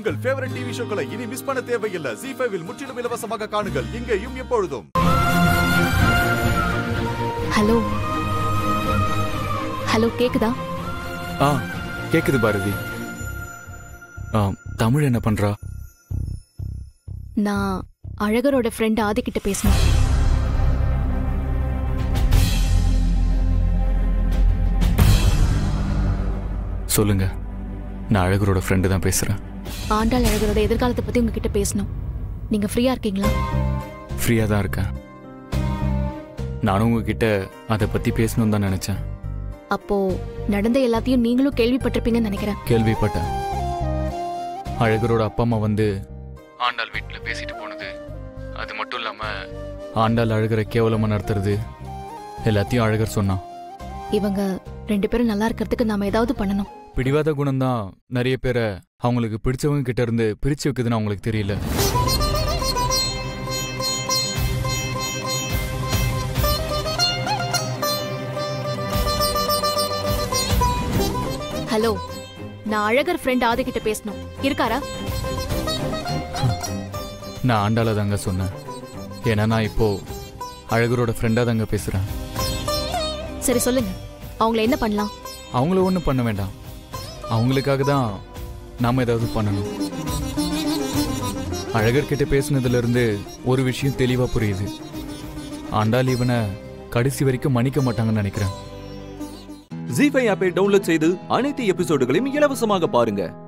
உங்கள் favourite TV ஷோக்களை இனி miss பண்ண தேவையில்லை. ZEE5 இல் முற்றிலும் இலவசமாக காணுங்கள். இங்கேயும் எப்பொழுதும். ஹலோ ஹலோ, கேக்குதா? கேக்குது பாரதி. தமிழ் என்ன பண்றா? நான் அழகரோட ஃப்ரெண்ட் ஆதி கிட்ட பேசணும். சொல்லுங்க. நான் அழகரோட ஃப்ரெண்டு தான் பேசுறேன். ஆண்டாள் அழகரோட எதிர்காலத்தை பத்தி உங்ககிட்ட பேசணும். நீங்க ஃப்ரீயா இருக்கீங்களா? ஃப்ரீயா தான் இருக்கேன். நானும் உங்ககிட்ட அதை பத்தி பேசணும்னு தான் நினைச்சேன். அப்போ நடந்த எல்லாத்தையும் நீங்களும் கேள்விப்பட்டிருப்பீங்கன்னு நினைக்கிறேன். கேள்விப்பட்டேன். அழகரோட அப்பா அம்மா வந்து ஆண்டாள் வீட்டில் பேசிட்டு போனது, அது மட்டும் இல்லாம ஆண்டாள் அழகரை கேவலமா நடத்துறது எல்லாத்தையும் அழகர் சொன்னான். இவங்க 2 பேரும் நல்லா இருக்கிறதுக்கு நாம ஏதாவது பண்ணணும். பிடிவாத குணம் தான் நிறைய பேரை அவங்களுக்கு பிடிச்சவங்க கிட்ட இருந்து பிரிச்சு வைக்குதுன்னு அவங்களுக்கு தெரியல. ஹலோ, நான் அழகர் ஃப்ரெண்ட் ஆதி கிட்ட பேசணும். இருக்காரா? நான் ஆண்டாள தாங்க சொன்னேன். ஏன்னா நான் இப்போ அழகரோட ஃப்ரெண்டா தாங்க பேசுறேன். சரி சொல்லுங்க, அவங்கள என்ன பண்ணலாம்? அவங்கள ஒன்றும் பண்ண வேண்டாம். அவங்களுக்காக தான் நாம ஏதாவது பண்ணணும். அழகர்கிட்ட பேசுனதுல இருந்து ஒரு விஷயம் தெளிவா புரியுது. ஆண்டாள் இவனை கடைசி வரைக்கும் மன்னிக்க மாட்டாங்கன்னு நினைக்கிறேன். ZEE5 ஆப்பை டவுன்லோட் செய்து அனைத்து எபிசோடுகளையும் இலவசமாக பாருங்க.